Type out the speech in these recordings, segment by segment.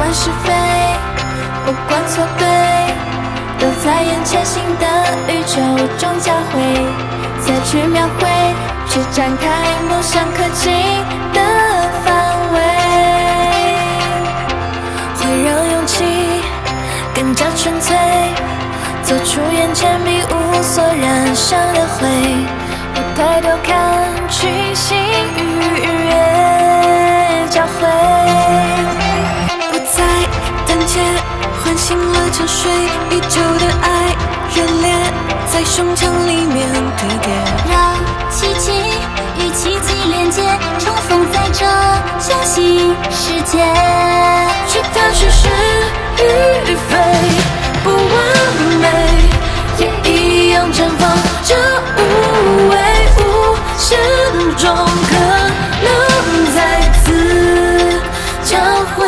管是非，不管错对，都在眼前新的宇宙中交汇，再去描绘，去展开梦想可及的范围，会让勇气更加纯粹，走出眼前迷雾所染上的灰，我抬头看去，星与日月交汇，不再胆怯，唤醒了沉睡已久的爱，热烈在胸腔里面堆叠， 让奇迹与奇迹连接，重逢在这全新世界， 去探寻是与非，不完美也一样绽放着无畏，无限中可能再次交汇。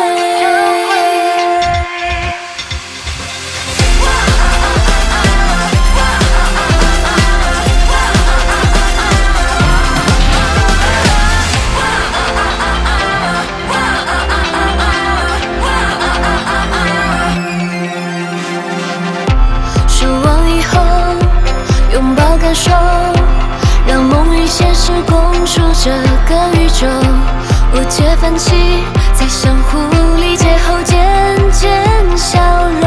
拥抱感受，让梦与现实共处这个宇宙，无解分歧，在相互理解后渐渐消融。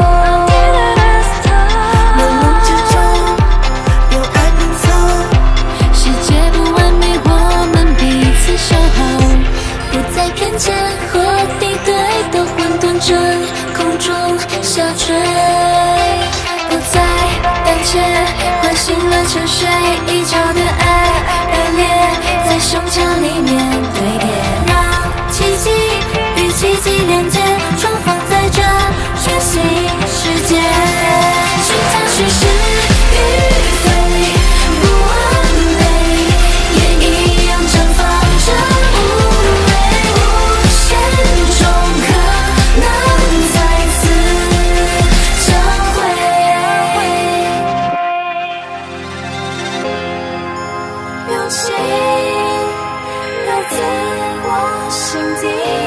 朦胧之中有爱拼凑，世界不完美，我们彼此守候， 不再偏见和敌对的混沌真空中下坠， 不再胆怯，唤醒了沉睡已久的爱，热烈在胸腔里面堆叠， 让奇迹与奇迹连接，重逢在这全新世界， 去探寻是与非，不完美也一样绽放着无畏，无限中可能再次交汇，勇气来自我心底。